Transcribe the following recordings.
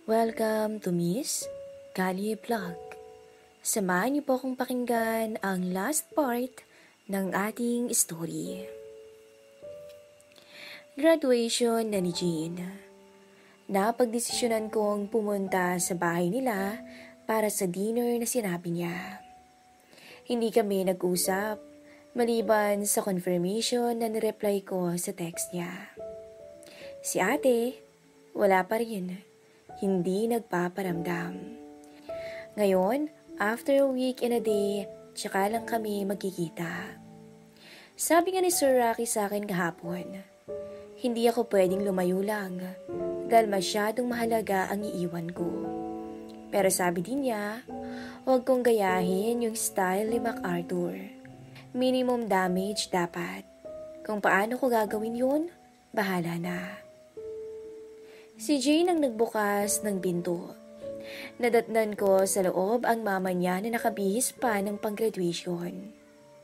Welcome to Miss Kali Vlog. Samahan niyo po akong pakinggan ang last part ng ating story. Graduation na ni Jean. Napagdesisyonan kong pumunta sa bahay nila para sa dinner na sinabi niya. Hindi kami nag-usap, maliban sa confirmation na nireply ko sa text niya. Si ate, wala pa rin. Hindi nagpaparamdam. Ngayon, after a week and a day, tsaka lang kami magkikita. Sabi nga ni Sir Rocky sa akin kahapon, hindi ako pwedeng lumayo lang dahil masyadong mahalaga ang iiwan ko. Pero sabi din niya, huwag kong gayahin yung style ni MacArthur. Minimum damage dapat. Kung paano ko gagawin yun, bahala na. Si Jane ang nagbukas ng pinto. Nadatnan ko sa loob ang mama niya na nakabihis pa ng pang-graduation.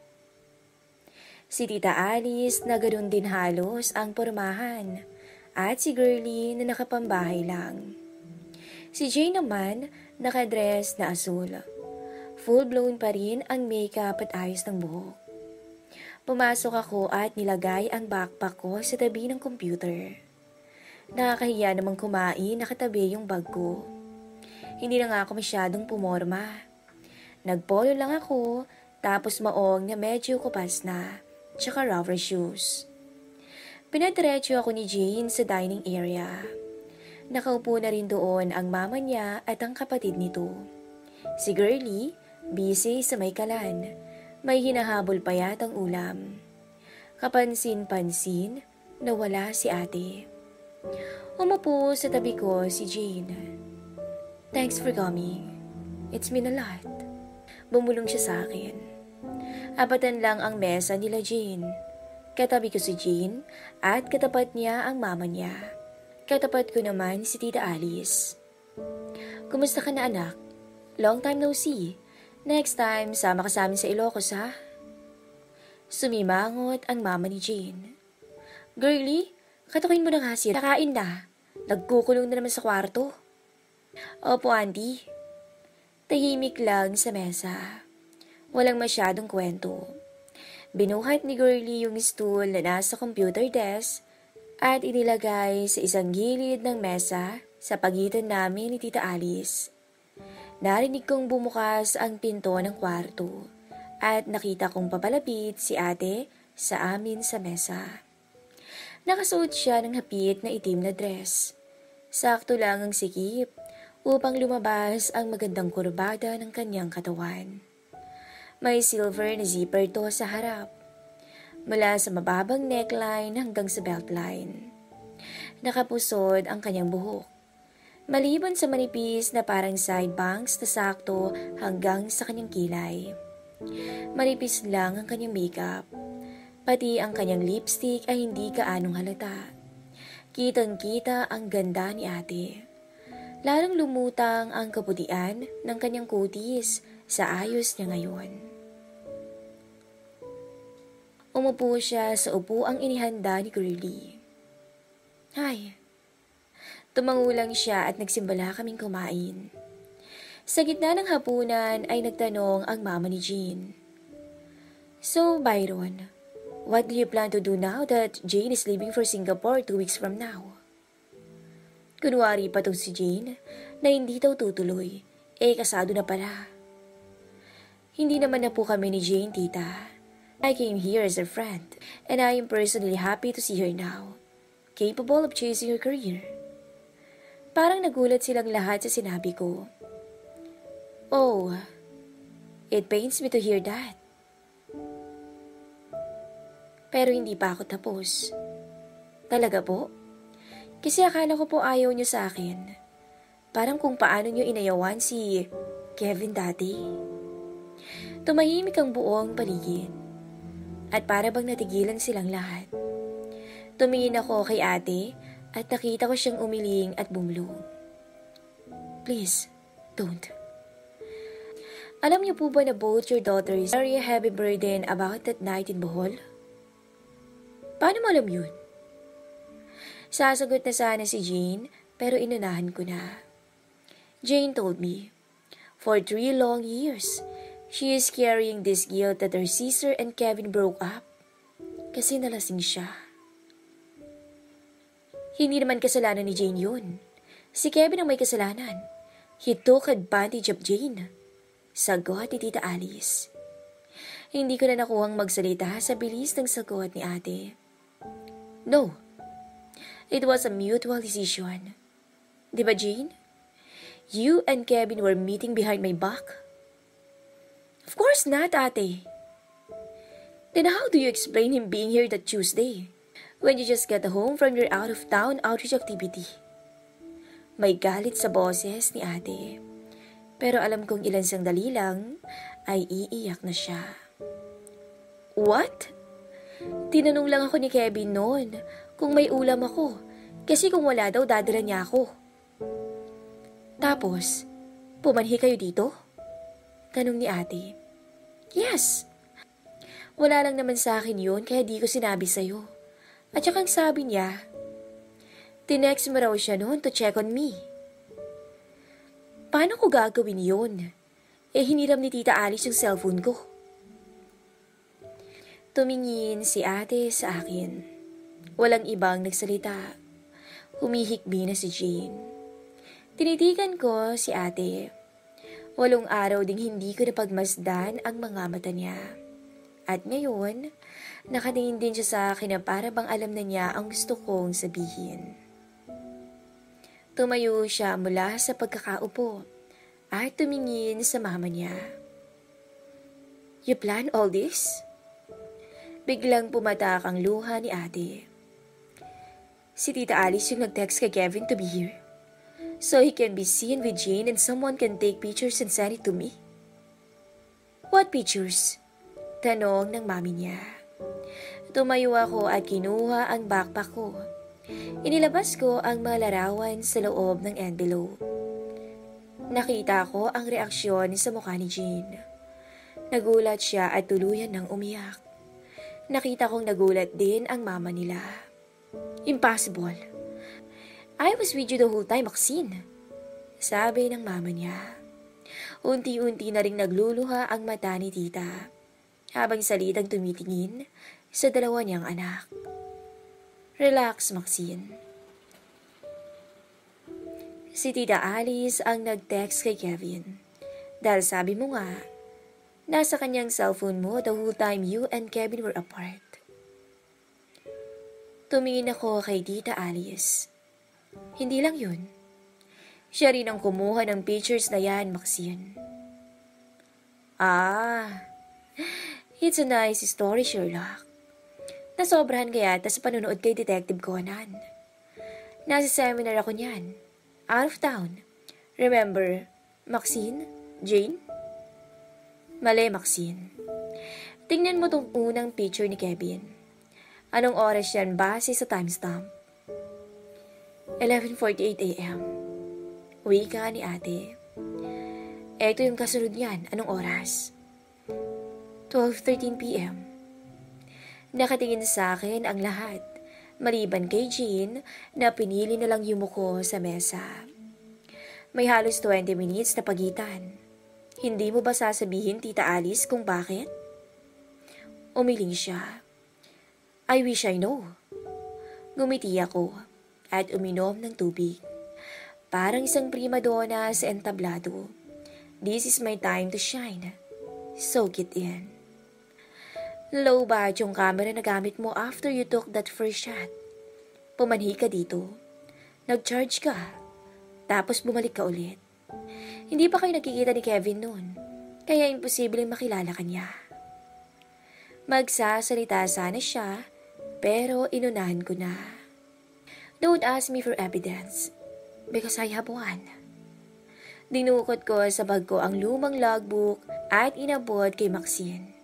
Si Tita Alice na ganoon din halos ang pormahan at si Girlie na nakapambahay lang. Si Jane naman nakadress na asul. Full-blown pa rin ang makeup at ayos ng buhok. Pumasok ako at nilagay ang backpack ko sa tabi ng computer. Nakakahiya namang kumain, nakatabi yung bag ko. Hindi na nga ako masyadong pumorma. Nagpolo lang ako, tapos maong na medyo kupas na, tsaka rubber shoes. Pinadiretso ako ni Jane sa dining area. Nakaupo na rin doon ang mama niya at ang kapatid nito. Si Girlie, busy sa may kalan. May hinahabol pa yatang ulam. Kapansin-pansin, nawala si ate. Umupo sa tabi ko si Jane. Thanks for coming. It's mean a lot. Bumulong siya sa akin. Apatan lang ang mesa nila Jane. Katabi ko si Jane at katapat niya ang mama niya. Katapat ko naman si Tita Alice. Kumusta ka na anak? Long time no see. Next time, sama ka sa amin sa Ilocos ha? Sumimangot ang mama ni Jane. Girlie, katukin mo na nga siya. Nakain na. Nagkukulong na naman sa kwarto. Opo, auntie. Tahimik lang sa mesa. Walang masyadong kwento. Binuhat ni Girlie yung stool na nasa computer desk at inilagay sa isang gilid ng mesa sa pagitan namin ni Tita Alice. Narinig kong bumukas ang pinto ng kwarto at nakita kong papalapit si ate sa amin sa mesa. Nakasuot siya ng hapit na itim na dress. Sakto lang ang sikip upang lumabas ang magandang kurbada ng kanyang katawan. May silver na zipper to sa harap, mula sa mababang neckline hanggang sa beltline. Nakapusod ang kanyang buhok, maliban sa manipis na parang side bangs na sakto hanggang sa kanyang kilay. Manipis lang ang kanyang makeup. Pati ang kanyang lipstick ay hindi kaanong halata. Kitang-kita ang ganda ni ate. Lalong lumutang ang kaputian ng kanyang kutis sa ayos niya ngayon. Umupo siya sa upuang inihanda ni Girlie. Hi. Tumango lang siya at nagsimbala kaming kumain. Sa gitna ng hapunan ay nagtanong ang mama ni Jean. So, Byron, what do you plan to do now that Jane is leaving for Singapore 2 weeks from now? Kunwari pa to si Jane na hindi daw tutuloy, kasado na pala. Hindi naman na po kami ni Jane, tita. I came here as a friend and I am personally happy to see her now, capable of chasing her career. Parang nagulat silang lahat sa sinabi ko. Oh, it pains me to hear that. Pero hindi pa ako tapos. Talaga po? Kasi akala ko po ayaw niyo sa akin. Parang kung paano niyo inayawan si Kevin dati. Tumahimik ang buong paligid. At para bang natigilan silang lahat. Tumingin ako kay ate at nakita ko siyang umiling at bumulong. Please, don't. Alam niyo po ba na both your daughters carry a heavy burden about that night in Bohol? Paano mo alam yun? Sasagot na sana si Jean, pero inunahan ko na. Jane told me. For 3 long years, she is carrying this guilt that her sister and Kevin broke up kasi nalasing siya. Hindi naman kasalanan ni Jane yun. Si Kevin ang may kasalanan. He took advantage of Jane. Sagot ni Tita Alice. Hindi ko na nakuhang magsalita sa bilis ng sagot ni ate. No. It was a mutual decision. Di ba, Jane? You and Kevin were meeting behind my back? Of course not, ate. Then how do you explain him being here that Tuesday, when you just got home from your out-of-town outreach activity? May galit sa boses ni ate. Pero alam kong ilan sandali lang ay iiyak na siya. What? Tinanong lang ako ni Kevin noon kung may ulam ako, kasi kung wala daw dadala niya ako. Tapos, pumanhi kayo dito? Tanong ni ate. Yes. Wala lang naman sa akin yun kaya di ko sinabi sa'yo. At saka ang sabi niya, tinext mo raw siya noon to check on me. Paano ko gagawin yun? Hiniram ni Tita Alice yung cellphone ko. Tumingin si ate sa akin. Walang ibang nagsalita. Humihikbi na si Jane. Tinitigan ko si ate. 8 araw ding hindi ko napagmasdan ang mga mata niya. At ngayon, nakatingin din siya sa akin na para bang alam na niya ang gusto kong sabihin. Tumayo siya mula sa pagkakaupo at tumingin sa mama niya. You plan all this? Biglang pumatak ang luha ni ate. Si Tita Alice yung nag-text kay Kevin to be here. So he can be seen with Jane and someone can take pictures and send it to me? What pictures? Tanong ng mami niya. Tumayo ako at kinuha ang backpack ko. Inilabas ko ang mga larawan sa loob ng envelope. Nakita ko ang reaksyon sa mukha ni Jane. Nagulat siya at tuluyan ng umiyak. Nakita kong nagulat din ang mama nila. Impossible. I was with you the whole time, Maxine. Sabi ng mama niya. Unti-unti na ring nagluluha ang mata ni tita, habang salitang tumitingin sa dalawa niyang anak. Relax, Maxine. Si Tita Alice ang nag-text kay Kevin. Dahil sabi mo nga, nasa kanyang cellphone mo the whole time you and Kevin were apart. Tumingin ako kay Tita Alice. Hindi lang yun. Siya rin ang kumuha ng pictures na yan, Maxine. It's a nice story, Sherlock. Nasobrahan ka yata sa panunood kay Detective Conan. Nasa seminar ako niyan. Out of town. Remember, Maxine? Jane? Mali, Maxine. Tingnan mo tong unang picture ni Kevin. Anong oras yan base sa timestamp? 11:48 a.m. Wika ni ate. Eto yung kasunod niyan. Anong oras? 12:13 p.m. Nakatingin sa akin ang lahat, maliban kay Jane na pinili na lang yumuko sa mesa. May halos 20 minutes na pagitan. Hindi mo ba sasabihin, Tita Alice, kung bakit? Umiling siya. I wish I know. Ngumiti ako at uminom ng tubig. Parang isang prima donna sa entablado. This is my time to shine. Soak it in. Low bat yung camera na gamit mo after you took that first shot. Pumanhi ka dito. Nag-charge ka. Tapos bumalik ka ulit. Hindi pa kayo nakikita ni Kevin noon. Kaya imposibleng makilala ka niya. Magsasalita sana siya, pero inunahan ko na. Don't ask me for evidence, because I have one. Dinukot ko sa bag ko ang lumang logbook at inabot kay Maxine.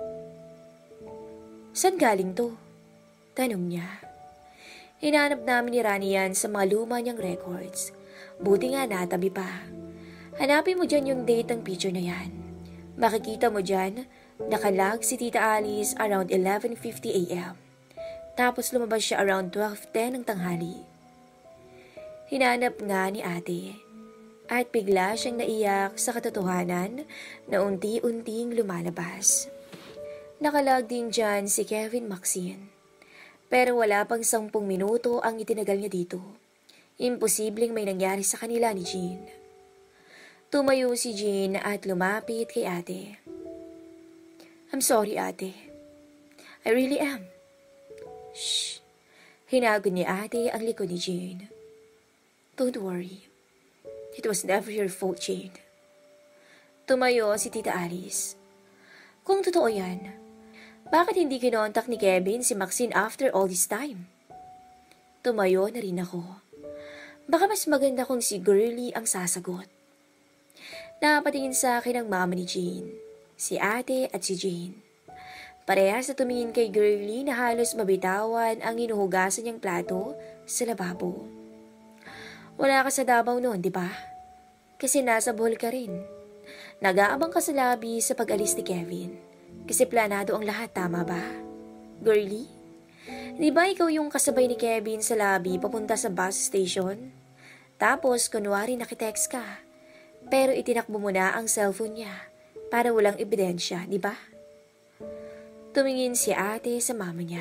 Saan galing to? Tanong niya. Hinanap namin ni Rani yan sa mga luma niyang records. Buti nga natabi pa. Hanapin mo dyan yung date ng picture na yan. Makikita mo dyan, nakalag si Tita Alice around 11:50 a.m. Tapos lumabas siya around 12:10 ng tanghali. Hinanap nga ni ate. At bigla siyang naiyak sa katotohanan na unti-unting lumalabas. Nakalag din dyan si Kevin Maxine. Pero wala pang 10 minuto ang itinagal niya dito. Imposibleng may nangyari sa kanila ni Jean. Tumayo si Jean at lumapit kay ate. I'm sorry, ate. I really am. Shh. Hinagod ni ate ang likod ni Jean. Don't worry. It was never your fault, Jane. Tumayo si Tita Alice. Kung totoo yan, bakit hindi kinontak ni Kevin si Maxine after all this time? Tumayo na rin ako. Baka mas maganda kung si Girlie ang sasagot. Napatingin sa akin ang mama ni Jane, si ate at si Jane. Parehas na tumingin kay Girlie na halos mabitawan ang hinuhugasan niyang plato sa lababo. Wala ka sa Davao noon, di ba? Kasi nasa Bohol ka rin. Nag-aabang ka sa lobby sa pag-alis ni Kevin. Kasi planado ang lahat, tama ba? Girlie? Di ba ikaw yung kasabay ni Kevin sa lobby papunta sa bus station? Tapos, kunwari nakitext ka. Pero itinakbo mo na ang cellphone niya para walang ebidensya, di ba? Tumingin si ate sa mama niya.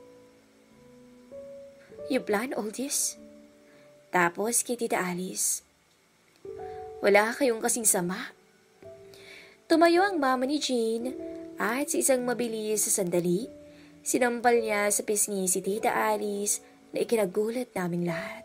You plan all this? Tapos kay Tita Alice. Wala kayong kasing sama. Tumayo ang mama ni Jean at sa isang mabilis sa sandali, sinampal niya sa pisngi si Tita Alice na ikinagulat naming lahat.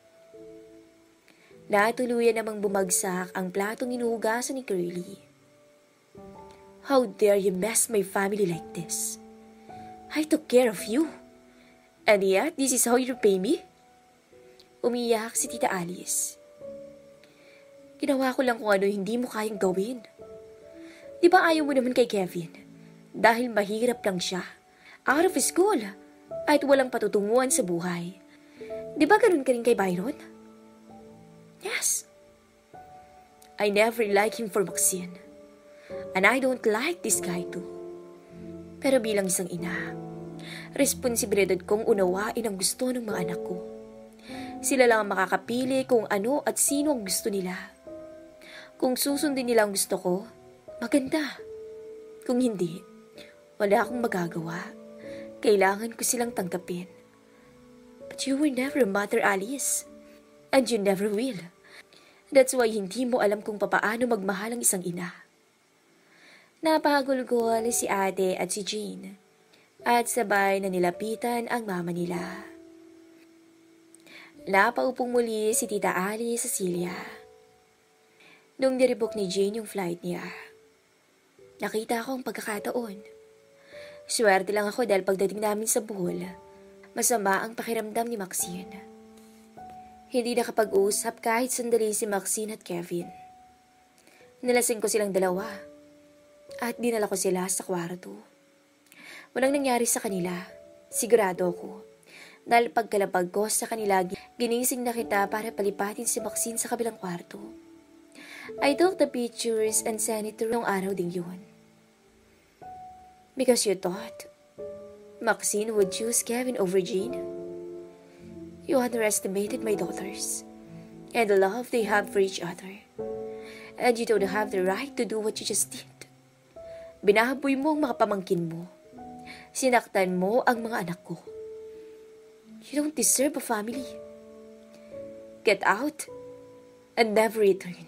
Natuluyan namang bumagsak ang platong inuhugasan ni Curly. How dare you mess my family like this? I took care of you. And yet, this is how you repay me? Umiyak si Tita Alice. Ginawa ko lang kung ano hindi mo kayang gawin. Di ba ayaw mo naman kay Kevin? Dahil mahirap lang siya. Out of school. At walang patutunguhan sa buhay. Di ba ganun ka rin kay Byron? Yes. I never liked him for Maxine. And I don't like this guy too. Pero bilang isang ina, responsibilidad kong unawain ang gusto ng mga anak ko. Sila lang ang makakapili kung ano at sino ang gusto nila. Kung susundin nila ang gusto ko, maganda. Kung hindi, wala akong magagawa. Kailangan ko silang tanggapin. But you were never a mother, Alice. And you never will. That's why hindi mo alam kung papaano magmahal ang isang ina. Napagulgol si ate at si Jean. At sabay na nilapitan ang mama nila. Napaupong muli si Tita Alice sa Celia. Nung niribok ni Jane yung flight niya, nakita ko ang pagkakataon. Swerte lang ako dahil pagdating namin sa Bohol, masama ang pakiramdam ni Maxine. Hindi nakapag-usap kahit sandali si Maxine at Kevin. Nilasing ko silang dalawa at dinala ko sila sa kwarto. Walang nangyari sa kanila, sigurado ko. Dahil pagkalapag ko sa kanila, ginising na kita para palipatin si Maxine sa kabilang kwarto. I took the pictures and sent it to her nung araw ding yun. Because you thought Maxine would choose Kevin over Jean? You underestimated my daughters and the love they have for each other. And you don't have the right to do what you just did. Binahaboy mo ang mga pamangkin mo. Sinaktan mo ang mga anak ko. You don't deserve a family. Get out and never return.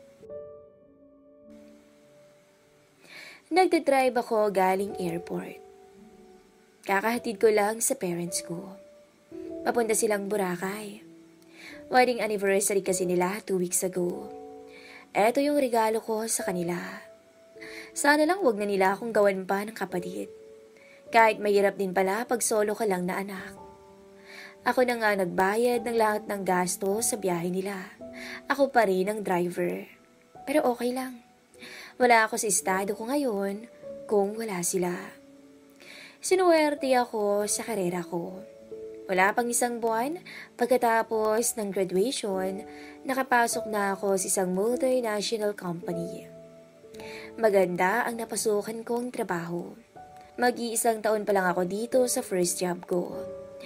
Nagdadrive ako galing airport. Kakahatid ko lang sa parents ko. Papunta silang Boracay. Wedding anniversary kasi nila 2 weeks ago. Eto yung regalo ko sa kanila. Sana lang wag na nila akong gawan pa ng kapatid. Kahit mahirap din pala pag solo ka lang na anak. Ako na nga nagbayad ng lahat ng gasto sa biyahe nila. Ako pa rin ang driver. Pero okay lang. Wala ako sa estado ko ngayon kung wala sila. Sinuwerte ako sa karera ko. Wala pang 1 buwan, pagkatapos ng graduation, nakapasok na ako sa isang multinational company. Maganda ang napasukan kong trabaho. Mag-1 taon pa lang ako dito sa first job ko.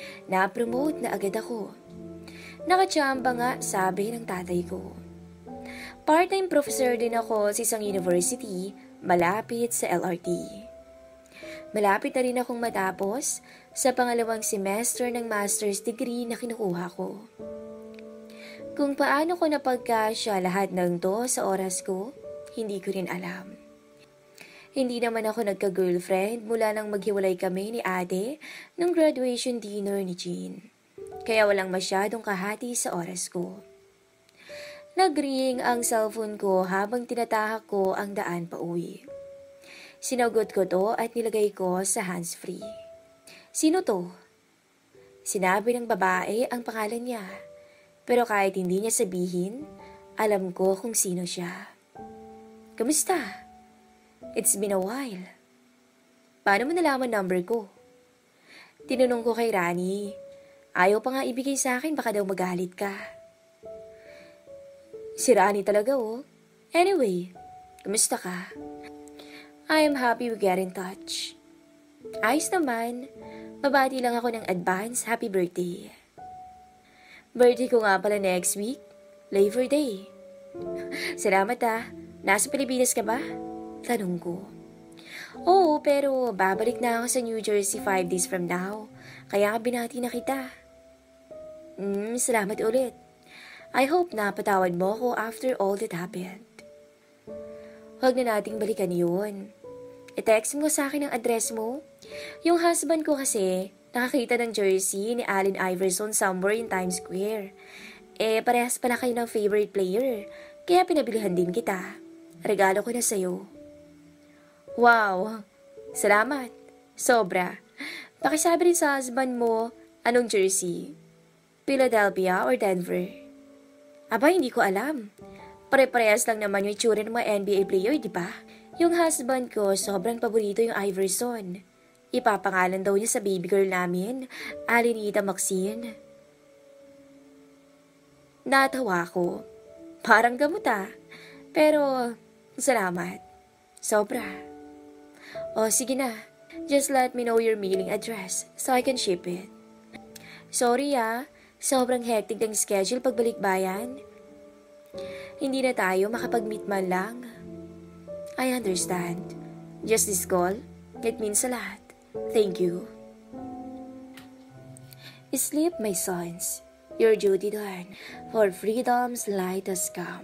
Na-promote na agad ako. Nakachamba nga, sabi ng tatay ko. Part-time professor din ako sa isang university malapit sa LRT. Malapit na rin akong matapos sa pangalawang semester ng master's degree na kinukuha ko. Kung paano ko napagkasya lahat ng to sa oras ko, hindi ko rin alam. Hindi naman ako nagka-girlfriend mula nang maghiwalay kami ni ate nung graduation dinner ni Jean. Kaya walang masyadong kahati sa oras ko. Nag-ring ang cellphone ko habang tinatahak ko ang daan pa uwi. Sinagot ko to at nilagay ko sa hands-free. Sino to? Sinabi ng babae ang pangalan niya. Pero kahit hindi niya sabihin, alam ko kung sino siya. Kamusta? It's been a while. Paano mo nalaman number ko? Tinanong ko kay Rani. Ayaw pa nga ibigay sa akin, baka daw magalit ka. Si Rani talaga oh. Anyway, kamusta ka? I am happy we get in touch. Ayos naman. Babati lang ako ng advance happy birthday. Birthday ko nga pala next week. Labor Day. Salamat ah. Nasa Pilipinas ka ba? Tanong ko. Oo, pero babalik na ako sa New Jersey 5 days from now. Kaya binati na kita. Salamat ulit. I hope na patawad mo ko after all that happened. Huwag na nating balikan yun. I-text mo sa akin ang address mo. Yung husband ko kasi, nakakita ng jersey ni Allen Iverson somewhere in Times Square. Parehas pala kayo ng favorite player, kaya pinabilihan din kita. Regalo ko na sa'yo. Wow! Salamat! Sobra! Pakisabi rin sa husband mo, anong jersey? Philadelphia or Denver? Aba, hindi ko alam. Pare-parehas lang naman yung itsura ng mga NBA player, di ba? Yung husband ko, sobrang paborito yung Iverson. Ipapangalan daw niya sa baby girl namin, Alinita Maxine. Natawa ko. Parang gamot ah. Pero, salamat. Sobra. O, sige na. Just let me know your mailing address so I can ship it. Sorry ah. Sobrang hectic ng schedule pagbalik bayan. Hindi na tayo makapag-meet man lang. I understand. Just this call, it means a lot. Thank you. Sleep, my sons. Your duty done, for freedom's light has come.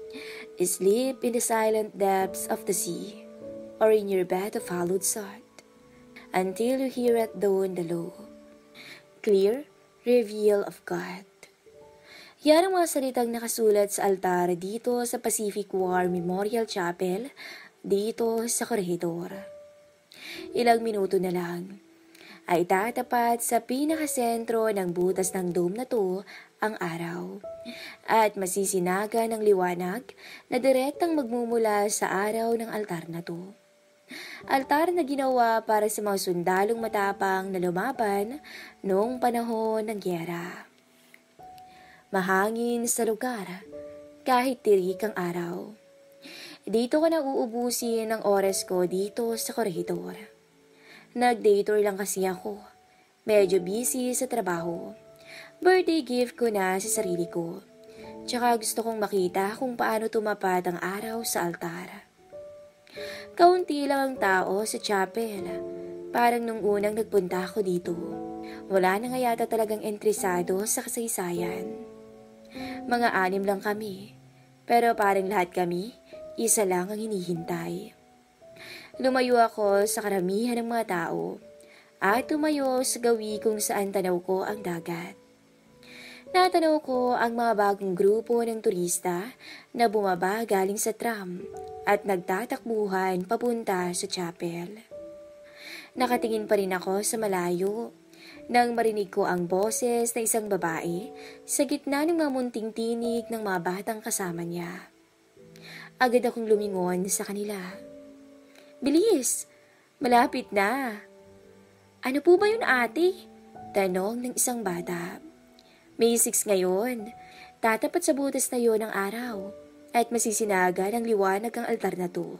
Sleep in the silent depths of the sea, or in your bed of hallowed sod, until you hear at dawn the low, clear reveal of God. Yan ang mga salitang nakasulat sa altar dito sa Pacific War Memorial Chapel, dito sa Corregidor. Ilang minuto na lang ay tatapat sa pinakasentro ng butas ng dome na to ang araw at masisinaga ng liwanag na direktang magmumula sa araw ng altar na to. Altar na ginawa para sa mga sundalong matapang na lumaban noong panahon ng gyera. Mahangin sa lugar kahit tirik ang araw. Dito ko na uubusin ang oras ko dito sa Corregidor. Nag-day tour lang kasi ako. Medyo busy sa trabaho. Birthday gift ko na sa sarili ko. Tsaka gusto kong makita kung paano tumapad ang araw sa altar. Kaunti lang ang tao sa chapel. Parang nung unang nagpunta ako dito. Wala na nga yata talagang entresado sa kasaysayan. Mga 6 lang kami. Pero parang lahat kami, isa lang ang hinihintay. Lumayo ako sa karamihan ng mga tao at tumayo sa gawi kung saan tanaw ko ang dagat. Natanaw ko ang mga bagong grupo ng turista na bumaba galing sa tram at nagtatakbuhan papunta sa chapel. Nakatingin pa rin ako sa malayo nang marinig ko ang boses na isang babae sa gitna ng mga munting tinig ng mga batang kasama niya. Agad akong lumingon sa kanila. Bilis! Malapit na! Ano po ba yun ate? Tanong ng isang bata. May 6 ngayon. Tatapat sa butas na yon ng araw at masisinaga ng liwanag ang altar na to.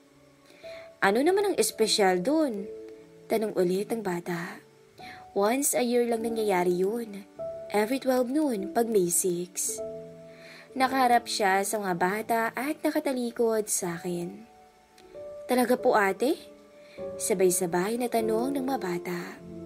Ano naman ang espesyal dun? Tanong ulit ang bata. Once a year lang nangyayari yun. Every 12 noon pag May 6. Nakaharap siya sa mga bata at nakatalikod sa akin. Talaga po ate? Sabay-sabay na tanong ng mga bata.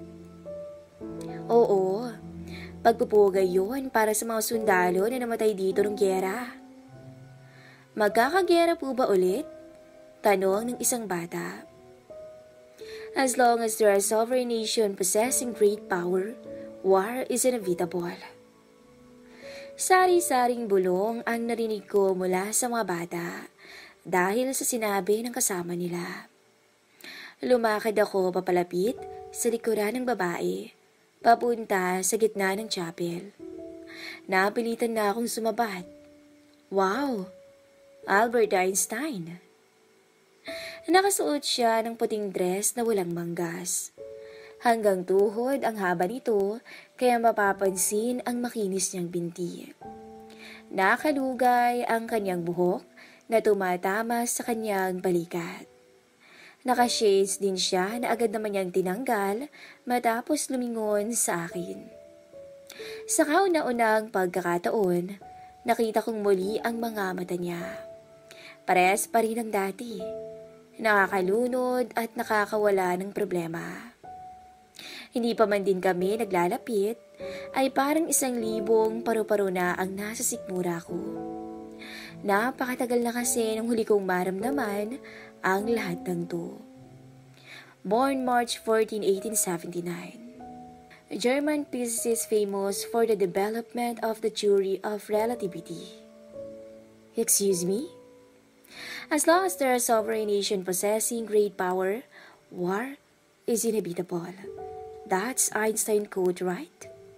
Oo, pagpupugay yun para sa mga sundalo na namatay dito ng gyera. Magkakagyera po ba ulit? Tanong ng isang bata. As long as there are sovereign nation possessing great power, war is inevitable. Sari-saring bulong ang narinig ko mula sa mga bata dahil sa sinabi ng kasama nila. Lumakad ako papalapit sa likuran ng babae, papunta sa gitna ng chapel. Napilitan na akong sumabat. Wow! Albert Einstein! Nakasuot siya ng puting dress na walang manggas. Hanggang tuhod ang haba nito, kaya mapapansin ang makinis niyang binti. Nakalugay ang kanyang buhok na tumatama sa kanyang balikat. Nakashades din siya na agad naman niyang tinanggal matapos lumingon sa akin. Sa kauna-unang pagkakataon, nakita kong muli ang mga mata niya. Parehas pa rin ang dati. Nakakalunod at nakakawala ng problema. Hindi pa man din kami naglalapit, ay parang 1,000 paru-paro na ang nasa sikmura ko. Napakatagal na kasi nung huli kong maramdaman ang lahat ng to. Born March 14, 1879. German physicist famous for the development of the theory of relativity. Excuse me? As long as there are sovereign nation possessing great power, war is inevitable. That's Einstein quote, right?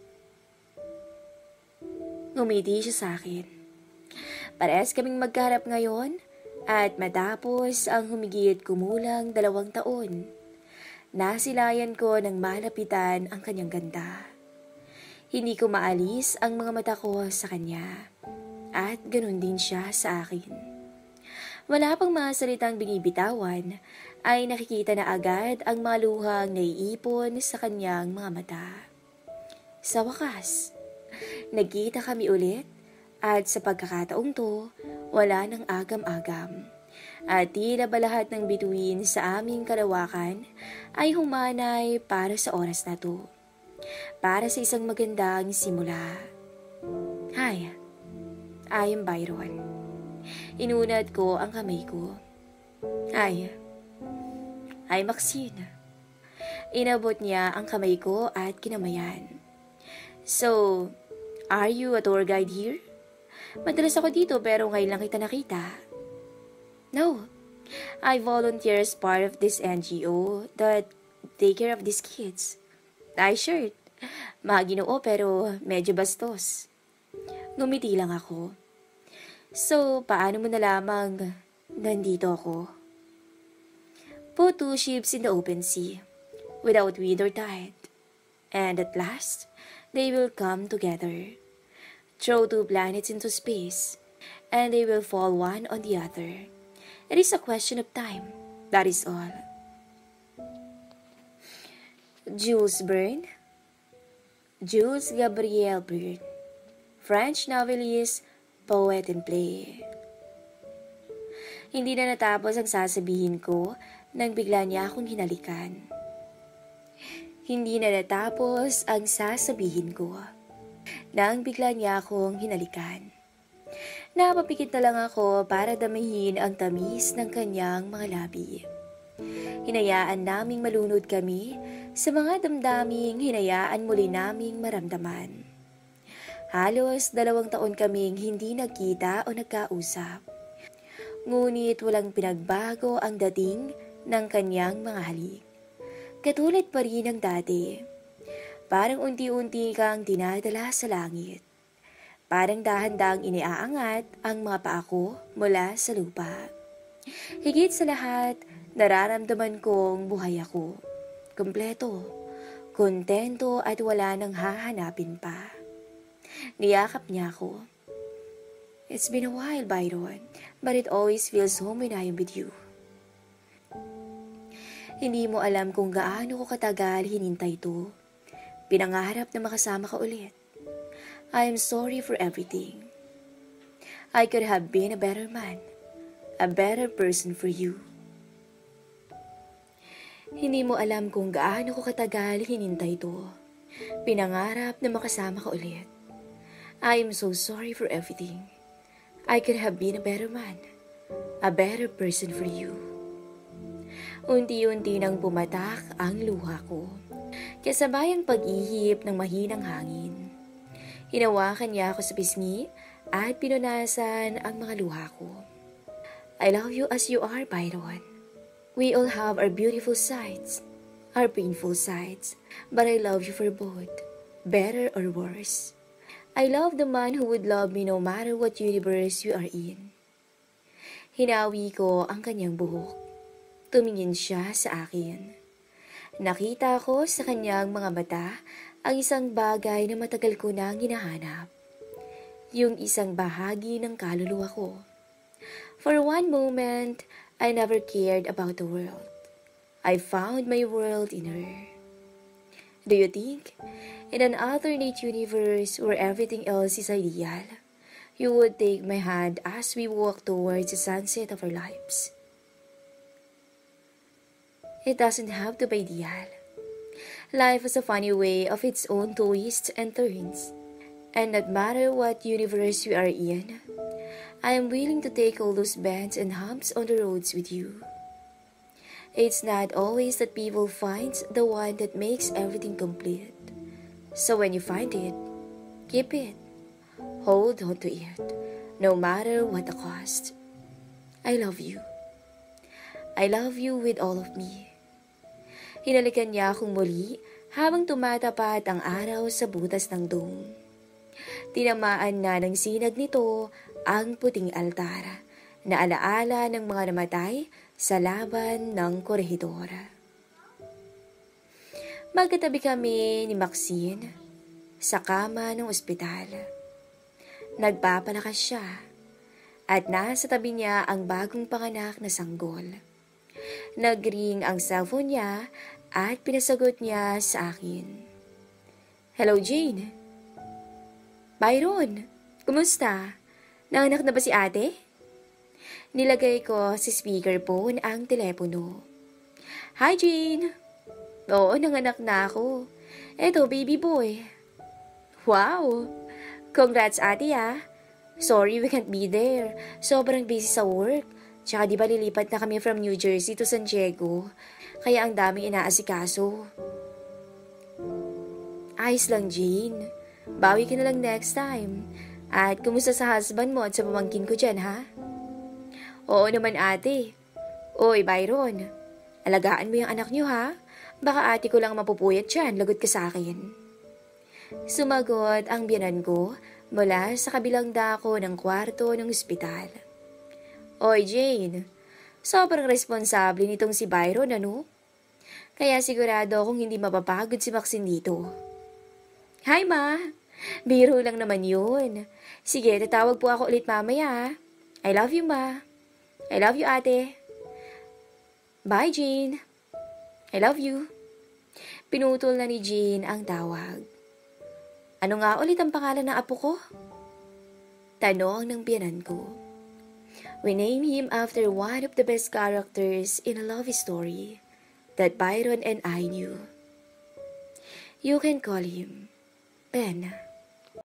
Ngumiti siya sa akin. Parehas kaming magkaharap ngayon at matapos ang humigit kumulang 2 taon, nasilayan ko ng malapitan ang kanyang ganda. Hindi ko maalis ang mga mata ko sa kanya at ganun din siya sa akin. Wala pang mga salitang binibitawan ay nakikita na agad ang mga luhang naiipon sa kanyang mga mata. Sa wakas, nagkita kami ulit at sa pagkakataong to, wala nang agam-agam. At tila ba lahat ng bituin sa aming kalawakan ay humanay para sa oras na to. Para sa isang magandang simula. Hi, I am Byron. Inunad ko ang kamay ko. Hi, Maxine. Inabot niya ang kamay ko at kinamayan. So, are you a tour guide here? Madalas ako dito pero ngayon lang kita nakita. No, I volunteer as part of this NGO that take care of these kids. Ay, shirt. Maginoo pero medyo bastos. Ngumiti lang ako. So, paano mo nalamang nandito ako? Put 2 ships in the open sea, without wind or tide. And at last, they will come together. Throw 2 planets into space, and they will fall one on the other. It is a question of time, that is all. Jules Verne. Jules Gabriel Verne, French novelist, poet and play. Hindi na natapos ang sasabihin ko nang bigla niya akong hinalikan. Hindi na natapos ang sasabihin ko nang bigla niya akong hinalikan. Napapikit na lang ako para damahin ang tamis ng kanyang mga labi. Hinayaan naming malunod kami sa mga damdaming hinayaan muli naming maramdaman. Halos 2 taon kaming hindi nagkita o nagkausap. Ngunit walang pinagbago ang dating ng kanyang mga halik. Katulad pa rin ng dati. Parang unti-unti kang dinadala sa langit. Parang dahan-dahang iniaangat ang mga paa ko mula sa lupa. Higit sa lahat, nararamdaman kong buhay ako. Kompleto, kontento at wala nang hahanapin pa. Niyakap niya ako. It's been a while, Byron, but it always feels home when I am with you. Hindi mo alam kung gaano ko katagal hinintay ito. Pinangarap na makasama ka ulit. I am sorry for everything. I could have been a better man, a better person for you. Hindi mo alam kung gaano ko katagal hinintay ito. Pinangarap na makasama ka ulit. I am so sorry for everything. I could have been a better man, a better person for you. Unti-unti nang pumatak ang luha ko. Kasabay ang pag-ihip ng mahinang hangin. Hinawakan niya ako sa pisngi at pinunasan ang mga luha ko. I love you as you are, Byron. We all have our beautiful sides, our painful sides, but I love you for both, better or worse. I love the man who would love me no matter what universe you are in. Hinawi ko ang kanyang buhok. Tumingin siya sa akin. Nakita ko sa kanyang mga mata ang isang bagay na matagal ko nang hinahanap. Yung isang bahagi ng kaluluwa ko. For one moment, I never cared about the world. I found my world in her. Do you think, in an alternate universe where everything else is ideal, you would take my hand as we walk towards the sunset of our lives? It doesn't have to be ideal. Life has a funny way of its own twists and turns. And no matter what universe we are in, I am willing to take all those bends and humps on the roads with you. It's not always that people find the one that makes everything complete. So when you find it, keep it. Hold on to it, no matter what the cost. I love you. I love you with all of me. Hinalikan niya akong muli habang tumatapat ang araw sa butas ng dome. Tinamaan na ng sinag nito ang puting altar na alaala ng mga namatay sa laban ng korehidora. Magkatabi kami ni Maxine sa kama ng ospital. Nagpapalakas siya at nasa tabi niya ang bagong panganak na sanggol. Nagring ang cellphone niya at pinasagot niya sa akin. Hello, Jane. Byron, kumusta? Nanganak na ba si ate? Nilagay ko sa speakerphone ang telepono. Hi, Jane. Oo, nanganak na ako. Eto, baby boy. Wow! Congrats, ate ah. Sorry we can't be there. Sobrang busy sa work. Tsaka di ba lilipat na kami from New Jersey to San Diego. Kaya ang daming inaasikaso. Ayos lang, Jane. Bawi ka na lang next time. At kumusta sa husband mo at sa pamangkin ko dyan, ha? Oo naman, ate. Oy, Byron. Alagaan mo yung anak niyo, ha? Baka ate ko lang mapupuyat dyan, lagot ka sa akin. Sumagot ang biyanan ko mula sa kabilang dako ng kwarto ng ospital. Oy, Jane. Sobrang responsable nitong si Byron, ano? Kaya sigurado akong hindi mapapagod si Maxine dito. Hi, ma. Biro lang naman yun. Sige, tatawag po ako ulit mamaya. I love you, ma. I love you, ate. Bye, Jean. I love you. Pinutol na ni Jean ang tawag. Ano nga ulit ang pangalan ng apo ko? Tanong ng biyanan ko. We name him after one of the best characters in a love story that Byron and I knew. You can call him Ben.